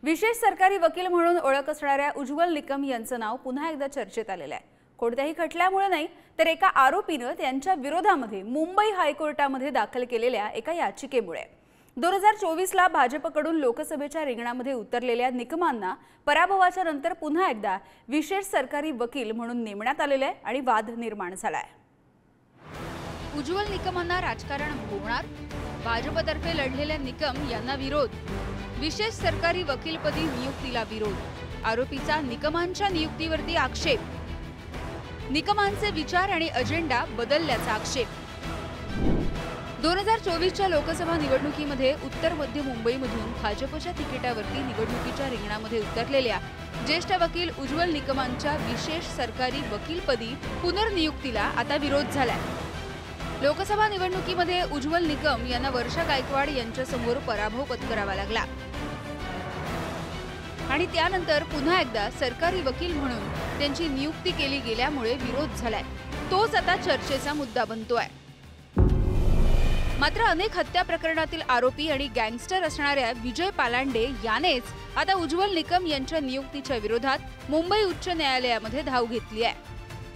विशेष सरकारी वकील म्हणून ओळख असणाऱ्या उज्ज्वल निकम यांचं नाव पुन्हा एकदा चर्चेत आलेलं आहे। कोणत्याही खटल्यामुळे नाही तर एका आरोपीने त्यांच्या विरोधामध्ये मुंबई हायकोर्टामध्ये दाखल केलेल्या एका याचिकेमुळे 2024 ला भाजपकडून लोकसभेच्या रिंगणामध्ये उतरलेल्या निकमांना पराभवाच्या नंतर पुन्हा एकदा विशेष सरकारी वकील म्हणून नेमण्यात आलेले आहे आणि वाद निर्माण झालाय। उज्ज्वल निकमांना राजकारण भोवणार, भाजपतर्फे लढलेल्या निकम यांना विरोध, विशेष सरकारी वकीलपदी नियुक्तीला विरोध, आरोपीचा निकमांच्या नियुक्तीवरती आक्षेप, निकमांचे विचार आणि अजेंडा बदलल्याचा आक्षेप। 2024च्या लोकसभा निवडणुकीमध्ये उत्तर मध्य मुंबईमधून भाजपच्या तिकिटावरती निवडणुकीच्या रिंगणामध्ये उतरलेल्या ज्येष्ठ वकील उज्ज्वल निकमांच्या विशेष सरकारी वकीलपदी पुनर्नियुक्तीला आता विरोध झालाय। लोकसभा निवडणुकीमध्ये उज्ज्वल निकम यांना वर्षा गायकवाड यांच्यासमोर पराभव पत्करावा लागला आणि त्यानंतर पुन्हा एकदा सरकारी वकील म्हणून त्यांची नियुक्ती केली गेल्यामुळे विरोध झालाय। तोच आता चर्चेचा मुद्दा बनतोय। मात्र अनेक हत्या प्रकरणातील आरोपी आणि गँगस्टर असणाऱ्या विजय पालांडे यानेच आता उज्ज्वल निकम यांच्या नियुक्तीच्या विरोधात मुंबई उच्च न्यायालयामध्ये धाव घेतली आहे।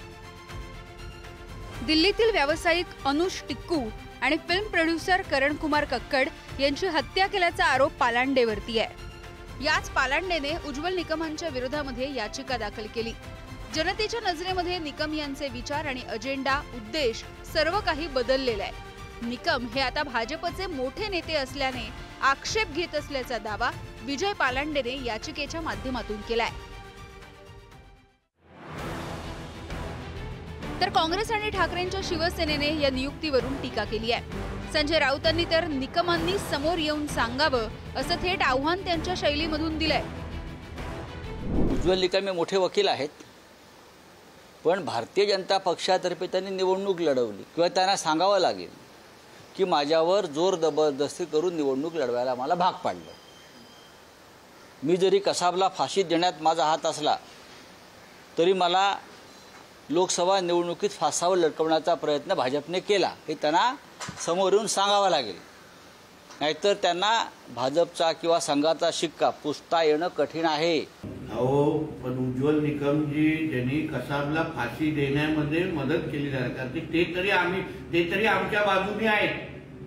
दिल्लीतील व्यावसायिक अनुष टिक्कू आणि फिल्म प्रोड्युसर करण कुमार कक्कड यांची हत्या केल्याचा आरोप पालांडेवरती आहे। याच पालांडेने उज्ज्वल निकमांच्या विरोधामध्ये याचिका दाखल केली। जनतेच्या नजरेमध्ये निकम यांचे विचार आणि अजेंडा, उद्देश सर्व काही बदललेले आहे। निकम हे आता भाजपचे मोठे नेते असल्याने आक्षेप घेत असल्याचा दावा विजय पालांडेने याचिकेच्या माध्यमातून केलाय। तर काँग्रेस आणि ठाकरेंच्या शिवसेनेने या नियुक्तीवरून टीका केली आहे। संजय राऊतांनी तर निकमांनी समोर येऊन सांगावं असं थेट आव्हान त्यांच्या शैलीमधून दिलंय। उज्ज्वल निकम हे मोठे वकील आहेत, पण भारतीय जनता पक्षातर्फे त्यांनी निवडणूक लढवली किंवा त्यांना सांगावं लागेल की माझ्यावर जोर जबरदस्ती करून निवडणूक लढवायला मला भाग पाडलं। मी जरी कसाबला फाशी देण्यात माझा हात असला तरी मला लोकसभा निवडणुकीत फासावर लटकवण्याचा प्रयत्न भाजपने केला हे त्यांना समोर येऊन सांगावं लागेल, नाहीतर त्यांना भाजपचा किंवा संघाचा शिक्का पुसता येणं कठीण आहे। अहो, पण उज्ज्वल निकम जी ज्यांनी कसाबला फाशी देण्यामध्ये मदत केली जाते ते तरी आमच्या बाजूने आहेत,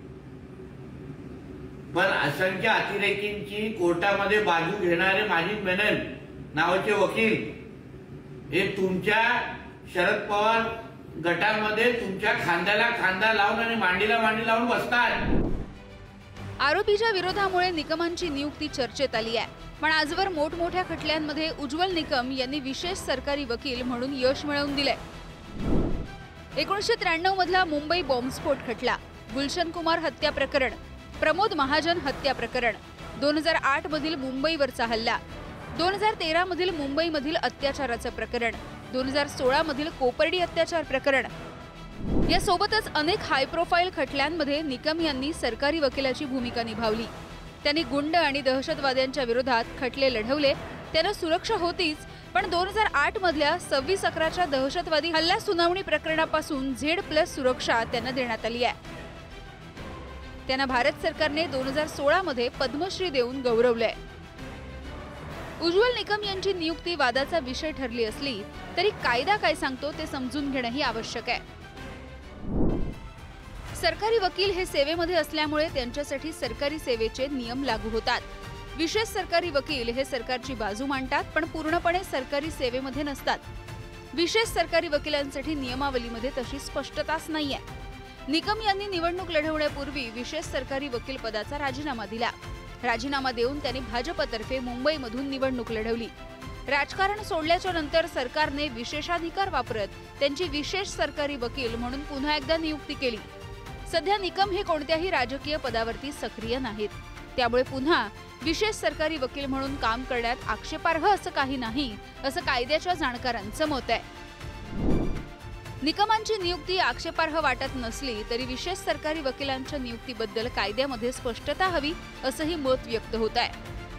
पण असंख्य अतिरेकींची कोर्टामध्ये बाजू घेणारे माजिद मेनन नावाचे वकील हे तुमच्या शरद पवार गटामध्ये तुमच्या खांद्याला खांदा लावून आणि मांडीला मांडी लावून बसतात। आरोपीच्या विरोधामुळे निकमांची नियुक्ती चर्चेत आली आहे, पण आजवर मोठमोठ्या खटल्यांमध्ये उज्ज्वल निकम यांनी विशेष सरकारी वकील म्हणून यश मिळवून दिले। 1993 मधला मुंबई बॉम्बस्फोट खटला, गुलशन कुमार हत्या प्रकरण, प्रमोद महाजन हत्या प्रकरण, 2008 मधील मुंबईवरचा हल्ला, 2013 मधील मुंबईमधील अत्याचाराचं प्रकरण, 2016 मधील कोपर्डी अत्याचार प्रकरण यासोबतच अनेक हाय प्रोफाईल खटल्यांमध्ये निकम यांनी सरकारी वकिलाची भूमिका निभावली। त्यांनी गुंड आणि दहशतवाद्यांच्या विरोधात खटले लढवले। त्यांना सुरक्षा होतीच, पण 2008 मधल्या 26/11च्या दहशतवादी हल्ला सुनावणी प्रकरणापासून Z+ सुरक्षा त्यांना देण्यात आली आहे। त्यांना भारत सरकारने 2016 मध्ये पद्मश्री देऊन गौरवलंय। उज्ज्वल निकम यांची नियुक्ती वादाचा विषय ठरली असली तरी कायदा काय सांगतो ते समजून घेणंही आवश्यक आहे। सरकारी वकील हे सेवेमध्ये असल्यामुळे त्यांच्यासाठी सरकारी सेवेचे नियम लागू होतात। विशेष सरकारी वकील हे सरकारची बाजू मांडतात, पण पूर्णपणे सरकारी सेवेमध्ये नसतात। विशेष सरकारी वकिलांसाठी नियमावलीमध्ये तशी स्पष्टताच नाहीये। निकम यांनी निवडणूक लढवण्यापूर्वी विशेष सरकारी वकील पदाचा राजीनामा दिला। राजीनामा देऊन त्यांनी भाजपतर्फे मुंबईमधून निवडणूक लढवली। राजकारण सोडल्याच्या नंतर सरकारने विशेषाधिकार वापरत त्यांची विशेष सरकारी वकील म्हणून पुन्हा एकदा नियुक्ती केली। सध्या निकम हे कोणत्याही राजकीय पदावरती सक्रिय नाहीत, त्यामुळे पुन्हा विशेष सरकारी वकील म्हणून काम करण्यात आक्षेपार्ह असं काही नाही असं कायद्याच्या जाणकारांचं मत आहे। निकमांची नियुक्ती आक्षेपार्ह वाटत नसली तरी विशेष सरकारी वकिलांच्या नियुक्तीबद्दल कायद्यामध्ये स्पष्टता हवी असंही मत व्यक्त होत आहे।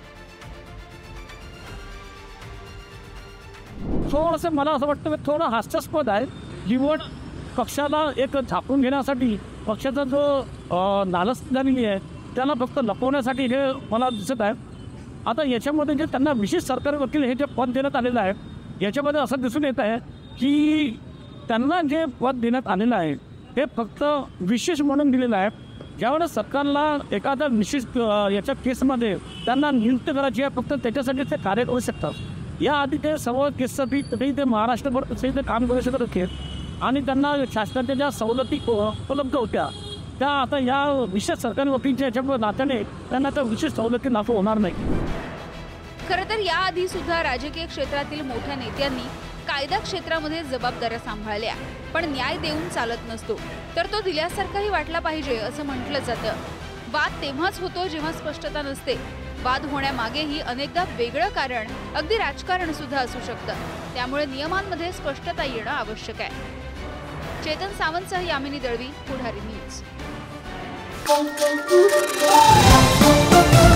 थोडंसं मला असं वाटतं थोडं हास्यास्पद आहे। जीवन पक्षाला एक झाकून घेण्यासाठी पक्षाचा जो नालस झालेली आहे त्याला फक्त लपवण्यासाठी हे मला दिसत आहे। आता याच्यामध्ये जे त्यांना विशेष सरकारी वकील हे जे पद देण्यात आलेलं आहे, याच्यामध्ये असं दिसून येत आहे की त्यांना जे पद देण्यात आलेलं आहे हे फक्त विशेष म्हणून दिलेलं आहे. ज्यावेळेस सरकारला एखाद्या विशिष्ट याच्या केसमध्ये त्यांना नियुक्त करायची आहे, फक्त त्याच्यासाठी ते कार्य करू शकतात. याआधी ते सर्व केससाठी ते महाराष्ट्रभर तसेही ते काम करू शकत होते आणि त्यांना शासनाच्या ज्या सवलती उपलब्ध होत्या त्या आता या विशेष सरकारी वकीलच्या याच्या नात्याने त्यांना त्या विशेष सवलती लागू होणार नाही. खरं तर याआधी सुद्धा राजकीय क्षेत्रातील मोठ्या नेत्यांनी कायदा क्षेत्रामध्ये जबाबदाऱ्या सांभाळल्या, पण न्याय देऊन चालत नसतो, तर तो दिल्यासारखाही वाटला पाहिजे असं म्हटलं जातं. वाद तेव्हाच होतो जेव्हा स्पष्टता नसते. वाद होण्यामागेही अनेकदा वेगळं कारण, अगदी राजकारण सुद्धा असू शकतं. त्यामुळे नियमांमध्ये स्पष्टता येणं आवश्यक आहे. चेतन सावंतसह यामिनी दळवी, पुढारी न्यूज.